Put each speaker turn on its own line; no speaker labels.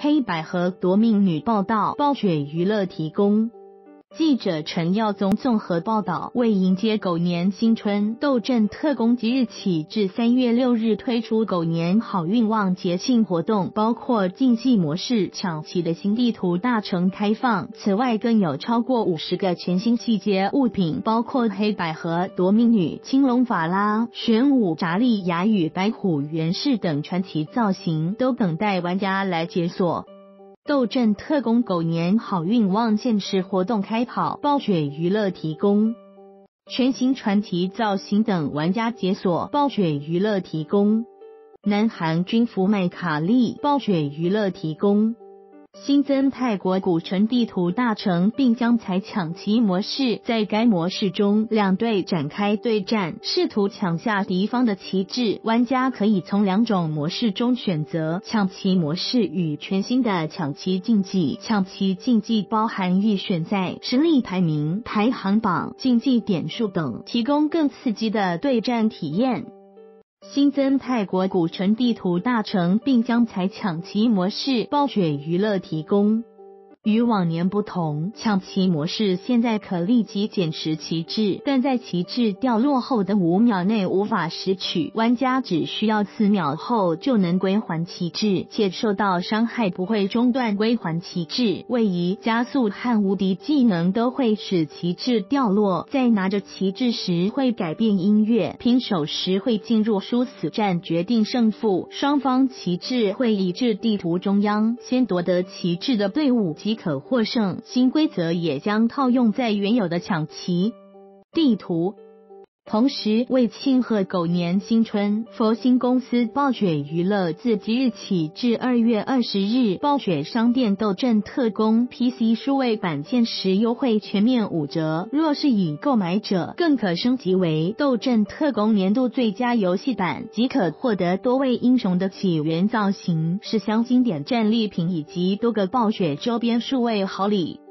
黑百合夺命女报道，暴雪娱乐提供。记者陈耀宗综合报道，为迎接狗年新春，斗阵特工即日起至3月6日推出狗年好运旺节庆活动，包括竞技模式、抢旗的新地图大城开放。此外，更有超过50个全新细节物品，包括黑百合夺命女、青龙法拉、玄武查利亚与白虎元氏等传奇造型，都等待玩家来解锁。斗阵特工狗年好运旺限时活动开跑，暴雪娱乐提供。全新传奇造型等玩家解锁，暴雪娱乐提供。南韩军服麦卡利，暴雪娱乐提供。新增泰国古城地图大城，并将采抢旗模式，在该模式中，两队展开对战，试图抢下敌方的旗帜。玩家可以从2种模式中选择抢旗模式与全新的抢旗竞技。抢旗竞技包含预选赛、实力排名、排行榜、竞技点数等，提供更刺激的对战体验。新增泰国古城地图大城，并将采抢旗模式，暴雪娱乐提供。与往年不同，抢旗模式现在可立即捡拾旗帜，但在旗帜掉落后的5秒内无法拾取，玩家只需要4秒后就能归还旗帜，且受到伤害不会中断归还旗帜。位移、加速和无敌技能都会使旗帜掉落，在拿着旗帜时会改变音乐，平手时会进入殊死战决定胜负，双方旗帜会移至地图中央，先夺得旗帜的队伍即可获胜。新规则也将套用在原有的抢旗地图。同时，为庆贺狗年新春，佛心公司暴雪娱乐自即日起至2月20日，暴雪商店斗阵特工 PC 数位版限时优惠全面5折。若是已购买者，更可升级为斗阵特工年度最佳游戏版，即可获得多位英雄的起源造型、10箱经典战利品以及多个暴雪周边数位好礼。